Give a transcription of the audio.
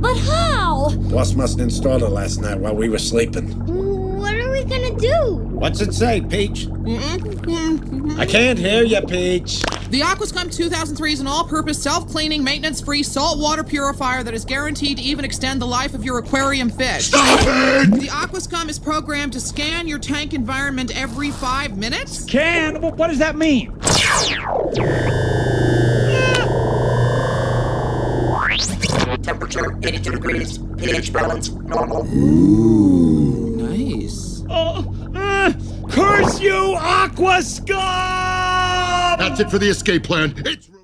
But how? Boss must have installed it last night while we were sleeping. What are we gonna do? What's it say, Peach? I can't hear you, Peach. The Aquascum 2003 is an all-purpose, self-cleaning, maintenance-free saltwater purifier that is guaranteed to even extend the life of your aquarium fish. Stop it! The Aquascum is programmed to scan your tank environment every 5 minutes. Can? What does that mean? Temperature 82 degrees, pH balance normal. Ooh, nice. Curse you, Aquascum! That's it for the escape plan. It's